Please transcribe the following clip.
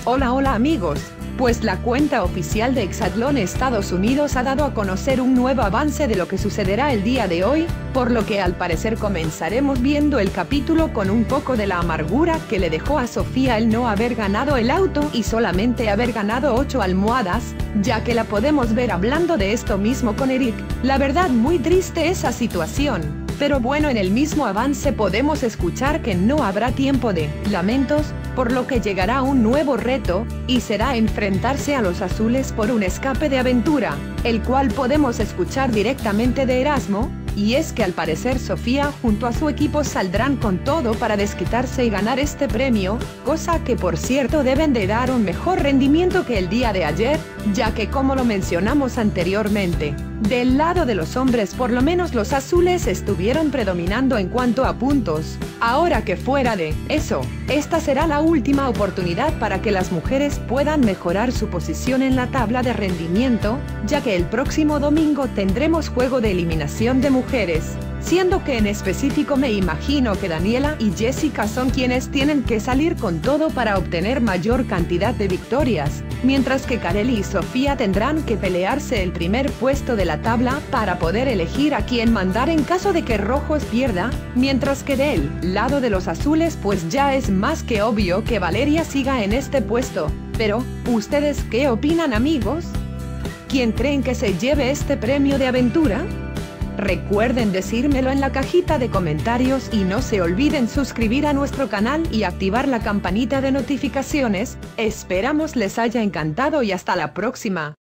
Hola amigos, pues la cuenta oficial de Exatlón Estados Unidos ha dado a conocer un nuevo avance de lo que sucederá el día de hoy, por lo que al parecer comenzaremos viendo el capítulo con un poco de la amargura que le dejó a Sofía el no haber ganado el auto y solamente haber ganado 8 almohadas, ya que la podemos ver hablando de esto mismo con Eric. La verdad, muy triste esa situación. Pero bueno, en el mismo avance podemos escuchar que no habrá tiempo de lamentos, por lo que llegará un nuevo reto, y será enfrentarse a los azules por un escape de aventura, el cual podemos escuchar directamente de Erasmo, y es que al parecer Sofía junto a su equipo saldrán con todo para desquitarse y ganar este premio, cosa que por cierto deben de dar un mejor rendimiento que el día de ayer, ya que como lo mencionamos anteriormente, del lado de los hombres por lo menos los azules estuvieron predominando en cuanto a puntos. Ahora que fuera de eso, esta será la última oportunidad para que las mujeres puedan mejorar su posición en la tabla de rendimiento, ya que el próximo domingo tendremos juego de eliminación de mujeres, siendo que en específico me imagino que Daniela y Jessica son quienes tienen que salir con todo para obtener mayor cantidad de victorias, mientras que Kareli y Sofía tendrán que pelearse el primer puesto de la tabla para poder elegir a quién mandar en caso de que Rojos pierda, mientras que del lado de los azules pues ya es más que obvio que Valeria siga en este puesto. Pero, ¿ustedes qué opinan, amigos? ¿Quién creen que se lleve este premio de aventura? Recuerden decírmelo en la cajita de comentarios y no se olviden suscribir a nuestro canal y activar la campanita de notificaciones. Esperamos les haya encantado y hasta la próxima.